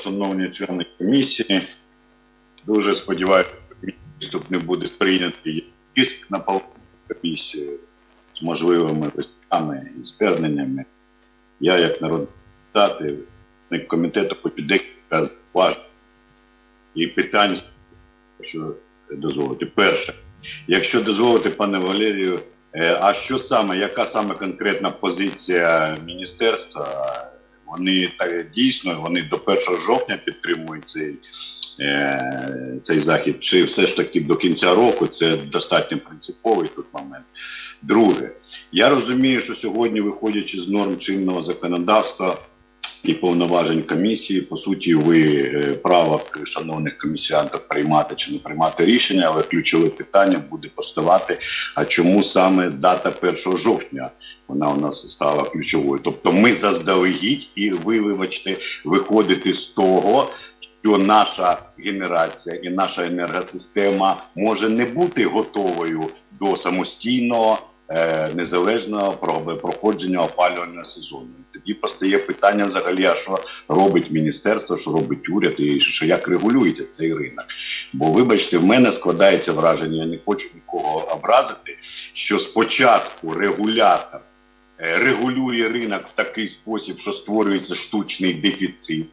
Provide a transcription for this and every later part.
шановні члени комісії. Дуже сподіваюся, що мій виступ не буде сприйнятий як тиск на комісію з можливими листами і зверненнями. Я, як народний депутат, і комітету, хочу декілька зауважень і питань, що дозволити. Перше, якщо дозволити, пане Валерію, а що саме, яка саме конкретна позиція міністерства? Вони так дійсно, вони до 1 жовтня підтримують цей захід, чи все ж таки до кінця року? Це достатньо принциповий тут момент. Друге, я розумію, що сьогодні, виходячи з норм чинного законодавства і повноважень комісії, по суті, ви право шановних комісіантів приймати чи не приймати рішення, але ключове питання буде поставати, а чому саме дата 1 жовтня? Вона у нас стала ключовою. Тобто ми заздалегідь, і ви, вибачте, виходите з того, що наша генерація і наша енергосистема може не бути готовою до самостійного, незалежного проходження опалювального сезону. Тоді постає питання взагалі, а що робить міністерство, що робить уряд і що як регулюється цей ринок. Бо, вибачте, в мене складається враження, я не хочу нікого образити, що спочатку регулятор регулює ринок в такий спосіб, що створюється штучний дефіцит,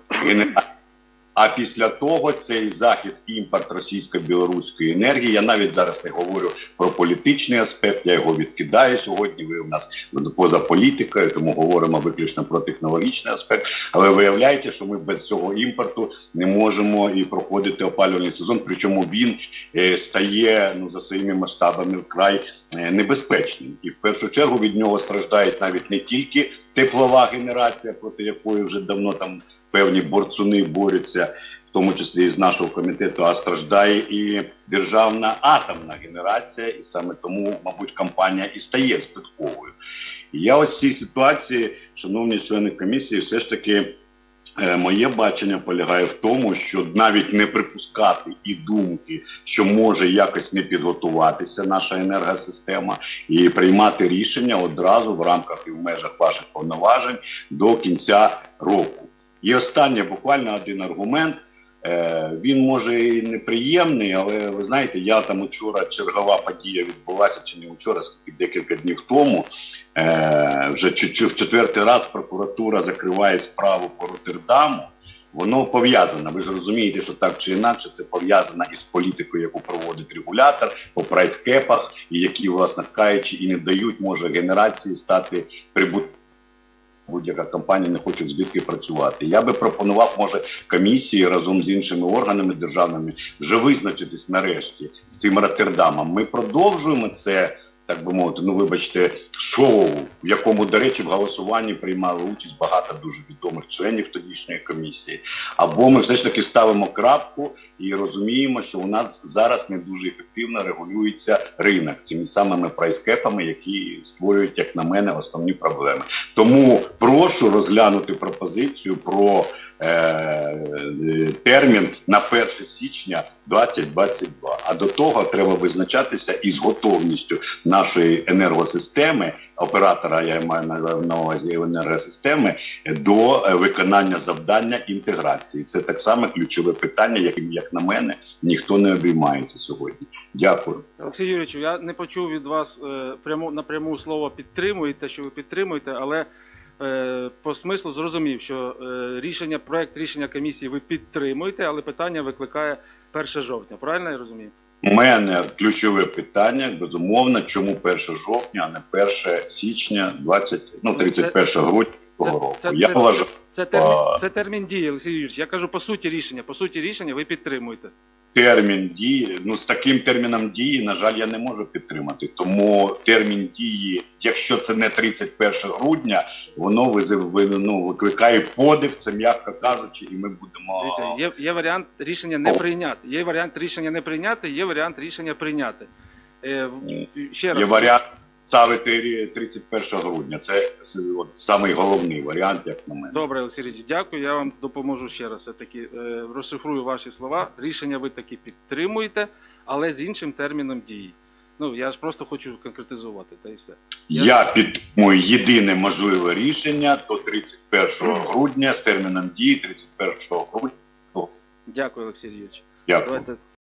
а після того цей захід, імпорт російсько-білоруської енергії, я навіть зараз не говорю про політичний аспект, я його відкидаю сьогодні, ви у нас поза політикою, тому говоримо виключно про технологічний аспект, але виявляється, що ми без цього імпорту не можемо і проходити опалювальний сезон, причому він стає за своїми масштабами вкрай небезпечним. І в першу чергу від нього страждають навіть не тільки теплова генерація, проти якої вже давно там певні борцуни борються, в тому числі і з нашого комітету, а страждає і державна атомна генерація, і саме тому, мабуть, компанія і стає збитковою. І я ось в цій ситуації, шановні члени комісії, все ж таки моє бачення полягає в тому, що навіть не припускати і думки, що може якось не підготуватися наша енергосистема, і приймати рішення одразу в рамках і в межах ваших повноважень до кінця року. І останнє, буквально один аргумент, він може і неприємний, але ви знаєте, я там учора, чергова подія відбулася, чи не учора, скільки декілька днів тому, вже в 4-й раз прокуратура закриває справу по Роттердаму. Воно пов'язано, ви ж розумієте, що так чи інакше це пов'язано із політикою, яку проводить регулятор по прайскепах, і які, власне кажучи, і не дають, може, генерації стати прибутковими. Будь-яка компанія не хоче звідки працювати. Я би пропонував, може, комісії разом з іншими органами державними вже визначитись нарешті з цим Роттердамом. Ми продовжуємо це, так би мовити, вибачте, шоу, в якому, до речі, в голосуванні приймали участь багато дуже відомих членів тодішньої комісії. Або ми все ж таки ставимо крапку і розуміємо, що у нас зараз не дуже ефективно регулюється ринок цими самими прайскепами, які створюють, як на мене, основні проблеми. Тому прошу розглянути пропозицію про термін на 1 січня 2022. А до того треба визначатися із готовністю нашої енергосистеми, оператора, я маю на увазі енергосистеми, до виконання завдання інтеграції. Це так само ключове питання, яким, як на мене, ніхто не обіймається сьогодні. Дякую. Олексій Юрійович, я не почув від вас напряму слово «підтримуєте», що ви підтримуєте, але по смислу зрозумів, що проект рішення комісії ви підтримуєте, але питання викликає 1 жовтня. Правильно я розумію? У мене ключове питання, безумовно, чому 1 жовтня, а не 1 січня, 31 грудня цього року. Це термін дії, Олексій Юрійович. Я кажу по суті рішення. По суті рішення ви підтримуєте. Термін дії, з таким терміном дії, на жаль, я не можу підтримати. Тому термін дії, якщо це не 31 грудня, воно викликає подив, це м'яко кажучи, і ми будемо... Дивіться, є варіант рішення не прийняти. Є варіант рішення не прийняти, є варіант рішення прийняти. Ще раз. Є варіант ставити 31 грудня. Це самий головний варіант, як на мене. Добре, Олексій Юрійович, дякую. Я вам допоможу ще раз. Все-таки розшифрую ваші слова. Рішення ви таки підтримуєте, але з іншим терміном дії. Ну, я ж просто хочу конкретизувати, та і все. Я підтримую єдине можливе рішення до 31 грудня з терміном дії 31 грудня. Дякую, Олексій Юрійович. Дякую. Давайте